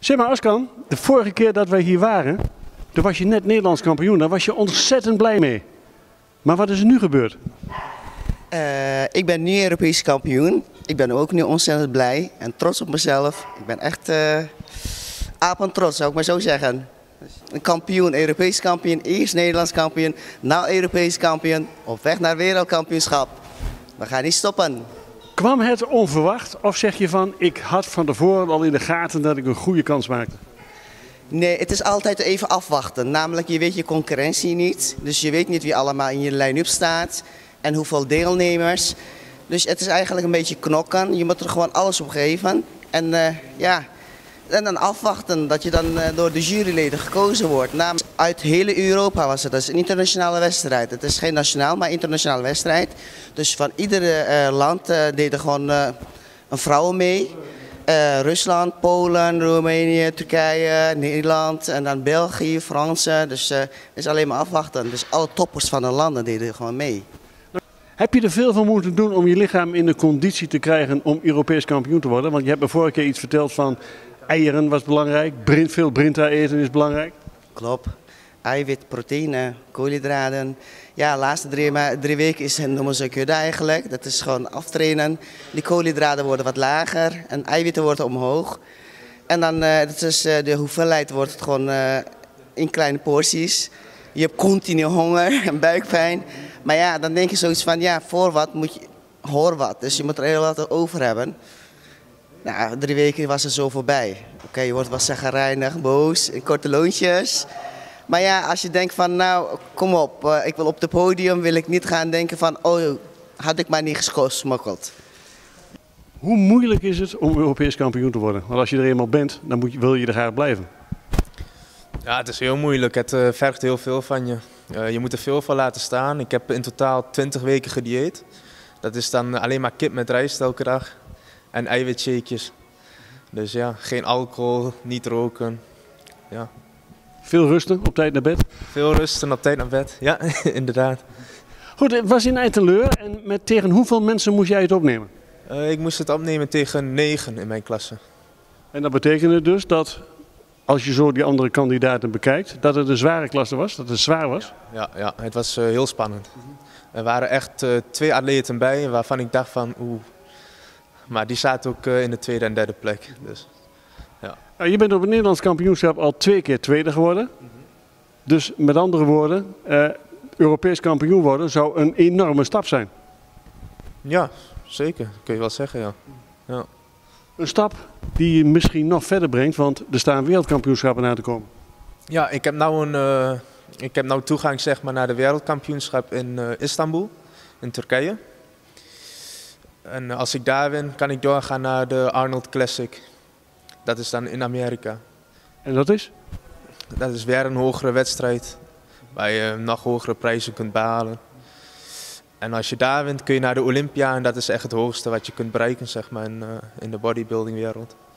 Zeg maar Özkan, de vorige keer dat wij hier waren, toen was je net Nederlands kampioen. Daar was je ontzettend blij mee. Maar wat is er nu gebeurd? Ik ben nu Europees kampioen. Ik ben ook nu ontzettend blij en trots op mezelf. Ik ben echt apentrots, zou ik maar zo zeggen. Een kampioen, Europees kampioen, eerst Nederlands kampioen, nou Europees kampioen, op weg naar wereldkampioenschap. We gaan niet stoppen. Kwam het onverwacht of zeg je van, ik had van tevoren al in de gaten dat ik een goede kans maakte? Nee, het is altijd even afwachten. Namelijk, je weet je concurrentie niet. Dus je weet niet wie allemaal in je line-up staat en hoeveel deelnemers. Dus het is eigenlijk een beetje knokken. Je moet er gewoon alles op geven. En en dan afwachten dat je dan door de juryleden gekozen wordt. Namelijk uit hele Europa was het. Dat is een internationale wedstrijd. Het is geen nationaal, maar internationale wedstrijd. Dus van iedere land deden gewoon een vrouwen mee. Rusland, Polen, Roemenië, Turkije, Nederland en dan België, Fransen. Dus het is alleen maar afwachten. Dus alle toppers van de landen deden gewoon mee. Heb je er veel van moeten doen om je lichaam in de conditie te krijgen om Europees kampioen te worden? Want je hebt me vorige keer iets verteld van eieren was belangrijk, veel Brinta eten is belangrijk. Klopt. Eiwit, proteïne, koolhydraten. Ja, de laatste 3 weken noemen ze kudde eigenlijk. Dat is gewoon aftrainen. Die koolhydraten worden wat lager en eiwitten worden omhoog. En dan de hoeveelheid wordt het gewoon in kleine porties. Je hebt continu honger en buikpijn. Maar ja, dan denk je zoiets van, ja, voor wat moet je, hoor wat. Dus je moet er heel wat over hebben. Nou, 3 weken was er zo voorbij. Oké, je wordt wat chagrijnig, boos, in korte loontjes. Maar ja, als je denkt van, nou, kom op, ik wil op het podium, wil ik niet gaan denken van, oh, had ik maar niet gesmokkeld. Hoe moeilijk is het om Europees kampioen te worden? Want als je er eenmaal bent, dan wil je er graag blijven. Ja, het is heel moeilijk. Het vergt heel veel van je. Je moet er veel van laten staan. Ik heb in totaal 20 weken gedieet. Dat is dan alleen maar kip met rijst elke dag. En eiwitshakejes. Dus ja, geen alcohol, niet roken. Ja. Veel rusten, op tijd naar bed? Veel rusten, op tijd naar bed. Ja, inderdaad. Goed, het was in Eindteleur en tegen hoeveel mensen moest jij het opnemen? Ik moest het opnemen tegen 9 in mijn klasse. En dat betekende dus dat, als je zo die andere kandidaten bekijkt, dat het een zware klasse was, dat het zwaar was? Ja, het was heel spannend. Er waren echt 2 atleten bij waarvan ik dacht van oeh. Maar die zaten ook in de 2e en 3e plek. Dus, ja. Je bent op het Nederlands kampioenschap al 2 keer tweede geworden. Dus met andere woorden, Europees kampioen worden zou een enorme stap zijn. Ja, zeker. Kun je wel zeggen, ja. Ja. Een stap die je misschien nog verder brengt, want er staan wereldkampioenschappen aan te komen. Ja, ik heb nou toegang zeg maar, naar de wereldkampioenschap in Istanbul, in Turkije. En als ik daar win, kan ik doorgaan naar de Arnold Classic. Dat is dan in Amerika. En dat is? Dat is weer een hogere wedstrijd, waar je nog hogere prijzen kunt behalen. En als je daar wint, kun je naar de Olympia en dat is echt het hoogste wat je kunt bereiken zeg maar, in de bodybuildingwereld.